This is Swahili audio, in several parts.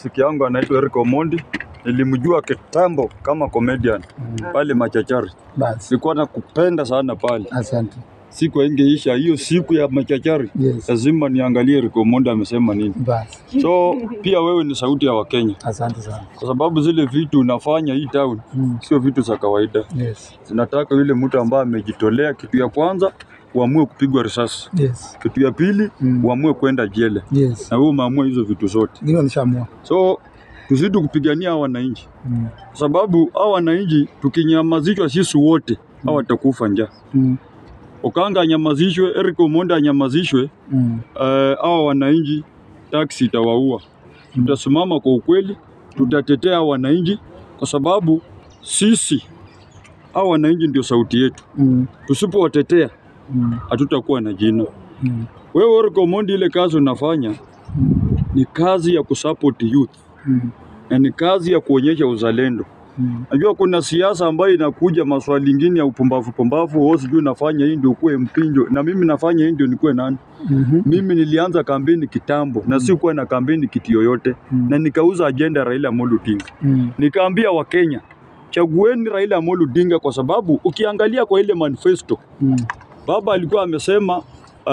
rafiki yangu anaitwa Omondi. Nilimjua kitambo kama comedian pale Machachari. Basi. Nilikuwa nakupenda sana pale. Asante. Siku ingeisha hiyo siku ya Machachari. Yes. Lazima niangalie Omondi amesema nini. Basi. So pia wewe ni sauti ya Wakenya. Asante sana. Kwa sababu zile vitu unafanya hii town sio vitu za kawaida. Yes. Zinataka yule mtu ambaye amejitolea. Kitu ya kwanza uamue kupigwa risasi. Yes. Kitu ya pili uamue kwenda jela. Yes. Na wewe umeamua hizo vitu zote. Ndio nishaamua. So tuzidi kupigania hao wananchi. Kwa sababu hao wananchi tukinyamazishwa sisi wote hao watakufa njaa. Okanga anyamazishwe, Omondi anyamazishwe, hao wananchi taxi itawaua. Tutasimama kwa ukweli, tutatetea hao wananchi kwa sababu sisi hao wananchi ndio sauti yetu. Tusipowatetea hatutakuwa na jina. Wewe Omondi, ile kazi unafanya ni kazi ya kusupport youth. Na ni kazi ya kuonyesha uzalendo. Najua kuna siasa ambayo inakuja maswali mengine ya upumbavu, wewe sijui unafanya hii ndio ukue mpinjo na mimi nafanya hii ndio nikuwe nani. Mimi nilianza kampeni kitambo na sikuwa na kampeni kitu yoyote na nikauza agenda Raila Amolo Odinga. Nikaambia Wakenya, chagueni Raila Amolo Odinga kwa sababu ukiangalia kwa ile manifesto baba alikuwa amesema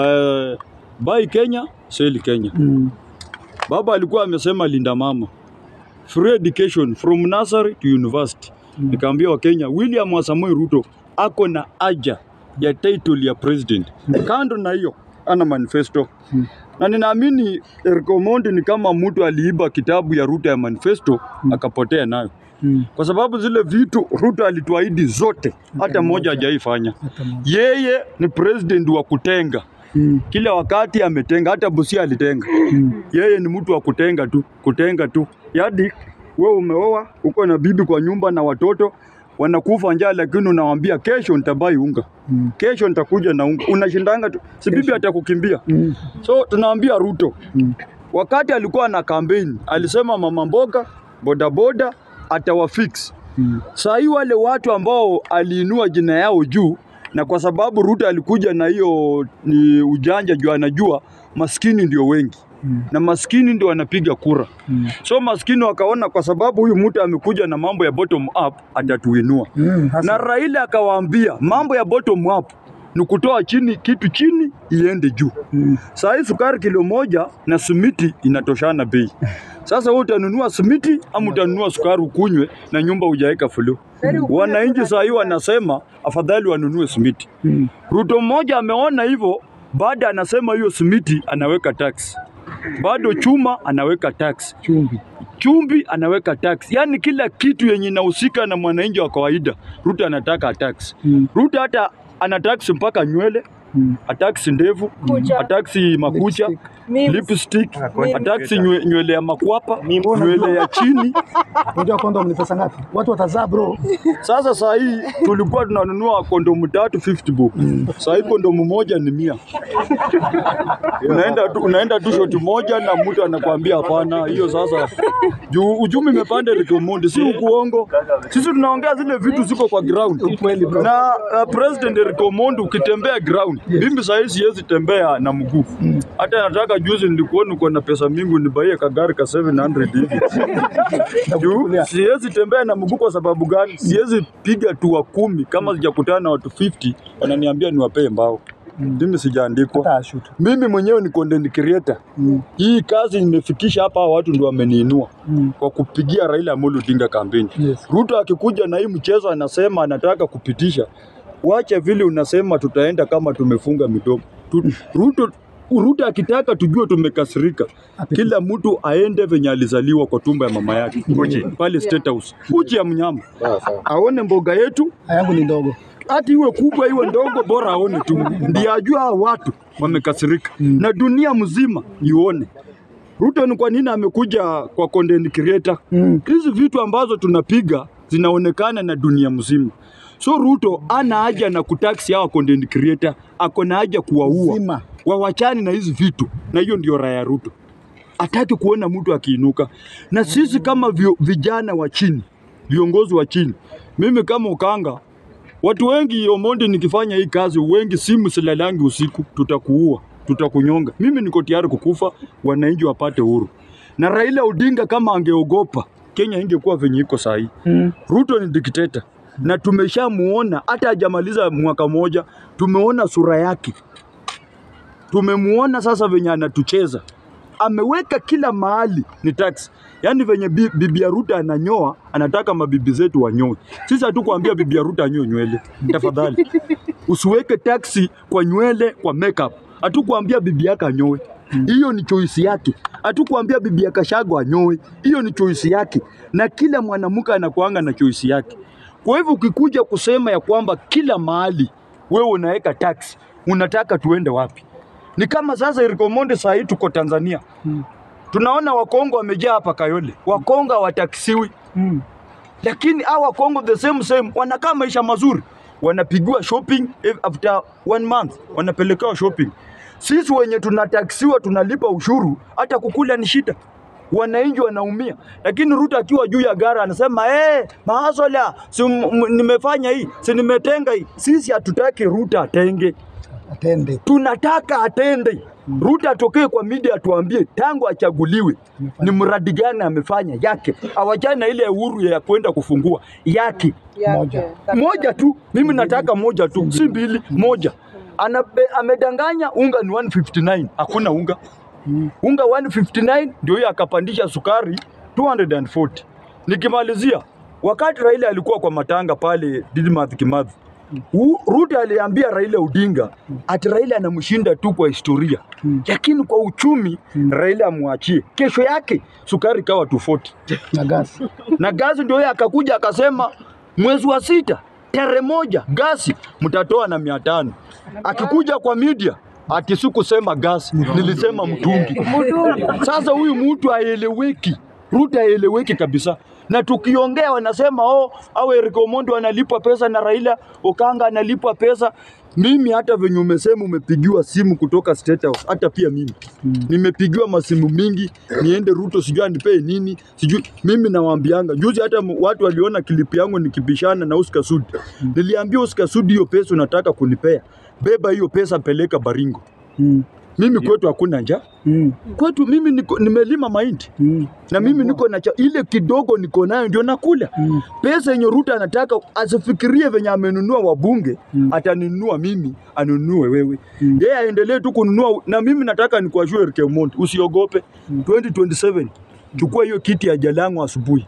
buy Kenya, sell Kenya. Baba alikuwa amesema linda mama, free education from nursery to university. Nikaambia Wakenya, William Samoei Ruto ako na haja ya title ya president. Kando na hiyo ana manifesto. Na ninaamini Omondi ni kama mtu aliiba kitabu ya Ruto ya manifesto akapotea nayo. Kwa sababu zile vitu Ruto alituahidi zote hata moja hajaifanya. Yeye ni president wa kutenga. Kila wakati ametenga, hata Busia alitenga. Yeye ni mtu wa kutenga tu. Yadi wewe umeoa, uko na bibi kwa nyumba na watoto wanakufa njaa, lakini unawaambia kesho nitabai unga. Kesho nitakuja na unga. Unashindanga tu. Si bibi atakukimbia. So tunaambia Ruto, wakati alikuwa na campaign, alisema mama mboga, bodaboda atawafix. Saa hii wale watu ambao aliinua jina yao juu, na kwa sababu Ruto alikuja na hiyo ni ujanja juu anajua maskini ndio wengi. Na maskini ndio wanapiga kura. So maskini wakaona kwa sababu huyu mtu amekuja na mambo ya bottom up atatuinua. Na Raila akawaambia mambo ya bottom up ni kutoa chini kitu chini iende juu. Saa hii sukari kilo moja na simiti inatoshana bei. Sasa wewe utanunua simiti ama utanunua sukari ukunywe na nyumba hujaeka fulu. Wananchi saa hii wanasema afadhali wanunue simiti. Ruto mmoja ameona hivyo, baada anasema hiyo simiti anaweka tax. Bado chuma anaweka tax. Chumbi anaweka tax. Yaani kila kitu yenye inahusika na mwananchi wa kawaida Ruto anataka tax. Ruto hata anatax mpaka nywele, ataksi ndevu, ataksi makucha, lipstick, ataksi nywele ya makwapa, nywele ya chini. Unajua kondomu ni pesa ngapi? Watu watazaa bro. Sasa saa hii tulikuwa tunanunua kondomu 350 bob. Saa hii kondomu moja ni 100. Unaenda tu shoti moja na mtu anakuambia hapana, hiyo sasa juu uchumi imepanda Omondi, si ukuongo. Sisi tunaongea zile vitu ziko kwa ground. Na President Omondi ukitembea ground, mimi saa hii siwezi tembea na mguu. Hata nataka juzi nilikuona uko na pesa mingi nibaie kagari ka 700 hivi. Juu siwezi tembea na mguu kwa sababu gani? Siwezi piga tu wa 10 kama sijakutana na watu 50 wananiambia niwapee mbao. Mimi sijaandikwa. Mimi mwenyewe ni content creator. Hii kazi nimefikisha hapa, watu ndio wameniinua kwa kupigia Raila Amolo Odinga kampeni. Ruto akikuja na hii mchezo anasema anataka kupitisha. Wacha vile unasema tutaenda kama tumefunga midomo. Ruto akitaka tujue tumekasirika. Kila mtu aende venye alizaliwa kwa tumba ya mama yake. Pale State House. Uji ya mnyama. Aone mboga yetu. Yangu ni ndogo. Hati iwe kubwa iwe ndogo bora aone tu. Ndiye ajua watu wamekasirika. Na dunia mzima ione. Ruto ni kwa nini amekuja kwa content creator? Hizi vitu ambazo tunapiga zinaonekana na dunia mzima. So Ruto ana haja na kutaksi hawa content creator, ako na haja kuwaua. Wawachani na hizi vitu. Na hiyo ndio raya Ruto. Hataki kuona mtu akiinuka. Na sisi kama vijana wa chini, viongozi wa chini, mimi kama Okanga, watu wengi Omondi nikifanya hii kazi, wengi simu silalangi usiku, tutakuua, tutakunyonga. Mimi niko tayari kukufa, wananchi wapate uhuru. Na Raila Odinga kama angeogopa, Kenya ingekuwa venye iko sahi. Ruto ni dikteta. Na tumeshamuona hata hajamaliza mwaka moja, tumeona sura yake. Tumemuona sasa venye anatucheza. Ameweka kila mahali ni tax. Yaani venye bibi ya Ruto ananyoa, anataka mabibi zetu wanyoe. Sisi hatukuambia bibi ya Ruto anyoe nywele. Tafadhali. Usiweke taxi kwa nywele, kwa makeup. Hatukuambia bibi yake anyoe. Hiyo ni choice yake. Hatukuambia bibi ya Kashago anyoe. Hiyo ni choice yake. Na kila mwanamke anakuanga na choice yake. Kwa hivyo ukikuja kusema ya kwamba kila mahali wewe unaweka tax, unataka tuende wapi? Ni kama sasa Omondi saa hii tuko Tanzania. Tunaona Wakongo wamejaa hapa Kayole. Wakongo hawataksiwi. Lakini hawa Wakongo the same wanakaa maisha mazuri. Wanapigiwa shopping after 1 month. Wanapelekewa shopping. Sisi wenye tunataksiwa tunalipa ushuru, hata kukula ni shida. Wananchi wanaumia. Lakini Ruto akiwa juu ya gara anasema maasola, si nimefanya hii, si nimetenga hii. Sisi hatutaki Ruto atenge. Atende. Tunataka atende. Ruto atokee kwa media atuambie tangu achaguliwe ni mradi gani amefanya yake. Awachana ile uhuru ya kwenda kufungua yake. Moja tu. Mimi nataka moja tu, si mbili, moja. Amedanganya unga ni 159, hakuna unga. Unga 159 ndio yeye akapandisha sukari 240. Nikimalizia, wakati Raila alikuwa kwa matanga pale Didmath Kimathi, Ruto aliambia Raila Odinga ati Raila anamshinda tu kwa historia. Lakini kwa uchumi Raila amwachie. Kesho yake sukari kawa 240. Na gasi ndio yeye akakuja akasema mwezi wa 6 tarehe 1 gasi mtatoa na 500. Akikuja kwa media ati sikusema gasi, nilisema mtungi. Sasa huyu mtu haeleweki. Ruto haeleweki kabisa. Na tukiongea wanasema awe Omondi analipwa pesa na Raila Okanga analipwa pesa. Mimi hata venye umesema umepigiwa simu kutoka State House, hata pia mimi nimepigiwa masimu mingi, niende Ruto sijui anipee nini, sijui. Mimi nawaambianga juzi, hata watu waliona klipi yangu nikibishana na Oscar Sudi. Niliambia Oscar Sudi, hiyo pesa unataka kunipea, beba hiyo pesa peleka Baringo. Mimi kwetu hakuna njaa. Kwetu mimi nimelima mahindi. Na mimi niko na ile kidogo niko nayo ndio nakula. Pesa yenye Ruto anataka asifikirie venye amenunua wabunge, atanunua mimi, anunue wewe. Yeye aendelee tu kununua, na mimi nataka nikuashue Omondi, usiogope. 2027 chukua hiyo kiti ya Jalango asubuhi.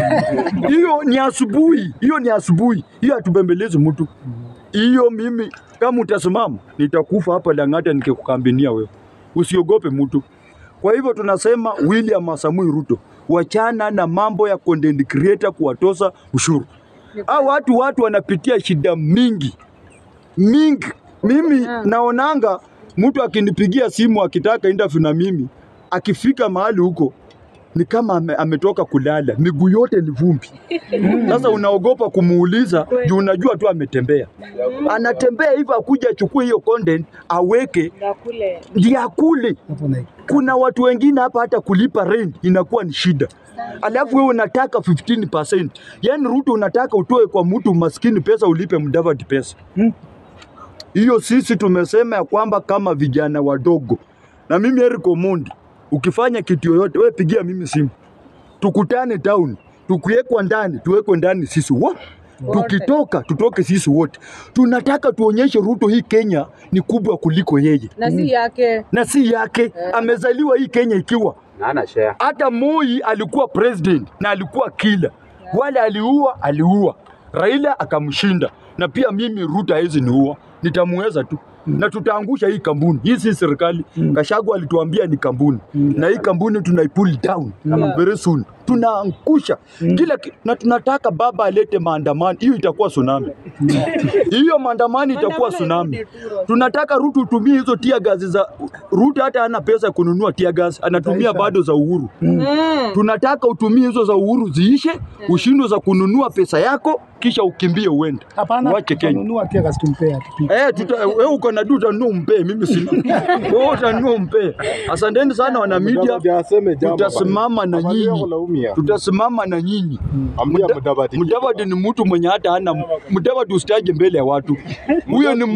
Hiyo ni asubuhi, hiyo ni asubuhi. Hiyo atubembeleze mtu. Hiyo mimi kama utasimama nitakufa hapa Lang'ata nikikukambinia wewe. Usiogope mtu. Kwa hivyo tunasema William Samoei Ruto, wachana na mambo ya content creator kuwatosa ushuru. Hao watu wanapitia shida mingi. Mimi naonanga mtu akinipigia simu akitaka interview na mimi, akifika mahali huko ni kama ametoka kulala, miguu yote ni vumbi. Sasa unaogopa kumuuliza juu unajua tu ametembea. Anatembea hivyo akuja achukue hiyo content aweke ndio akule. Kuna watu wengine hapa hata kulipa rent inakuwa ni shida. Alafu wewe unataka 15%. Yaani Ruto unataka utoe kwa mtu maskini pesa ulipe Mudavadi pesa. Hiyo sisi tumesema ya kwamba kama vijana wadogo. Na mimi Omondi, ukifanya kitu yoyote wewe pigia mimi simu. Tukutane town, tukiwekwa ndani, tuwekwe ndani sisi wote. Tukitoka, tutoke sisi wote. Tunataka tuonyeshe Ruto hii Kenya ni kubwa kuliko yeye. Na si yake. Amezaliwa hii Kenya ikiwa. Hata Moi alikuwa president na alikuwa killer. Wale aliua. Raila akamshinda. Na pia mimi Ruto hizi niua. Nitamuweza tu. Na tutaangusha hii kampuni. Hii si serikali. Kashago alituambia ni kampuni. Na hii kampuni tunaipull down very soon. Tunaangusha na tunataka baba alete maandamano. Hiyo itakuwa tsunami. Hiyo maandamano itakuwa tsunami. Tunataka Ruto utumie hizo tear gas za Ruto, hata hana pesa kununua tear gas, anatumia bado za Uhuru. Tunataka utumie hizo za Uhuru ziishe, ushindwe za kununua pesa yako kisha ukimbie uende. Hapana, Wache Kenya. tutanunua tia kasi tumpea kipindi. Wewe uko na duta nunua mpe, mimi sina. Wewe utanunua mpe. Asanteni sana wana media. Tutasimama na nyinyi. Tutasimama na nyinyi. Mudavadi ni mtu mwenye hata hana Mudavadi usitaje mbele ya watu. Huyo ni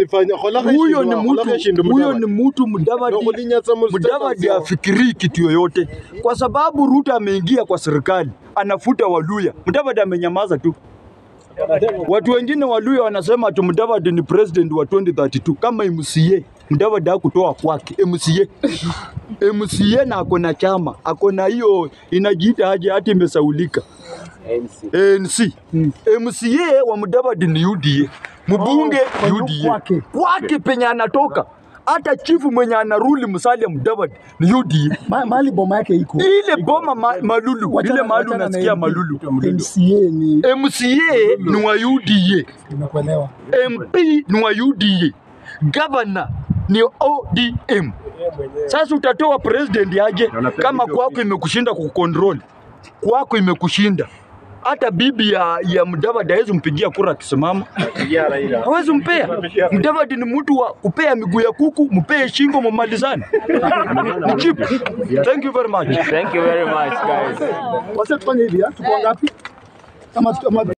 mtu Mudavadi afikiri kitu yoyote. Kwa sababu Ruto ameingia kwa serikali, anafuta Waluya. Mudavadi amenyamaza tu. Watu wengine Waluya wanasema ati Mudavadi ni president wa 2032 kama MCA. Mudavadi hakutoa kwake MCA na akona chama, akona hiyo inajiita aje hata imesaulika. ANC. MCA wa Mudavadi ni UDA. Mbunge UDA. Kwake penye anatoka. Hata chifu mwenye anaruli Musalia Mudavadi ni UDA. Mali boma yake iko. Ile boma Malulu, ile mahali unasikia Malulu. MCA ni wa UDA. Nimekuelewa. MP ni wa UDA. Governor ni ODM. Sasa utatoa president aje kama kwako imekushinda kucontrol. Kwako imekushinda. Hata bibi ya Mudavadi hawezi mpigia kura akisimama. Hawezi mpea. Mudavadi ni mtu wa kupea miguu ya kuku, mpee shingo mmalizane. Ni cheap. Thank you very much. Thank you very much, guys. Wacha tufanye hivi, tuko ngapi? Kama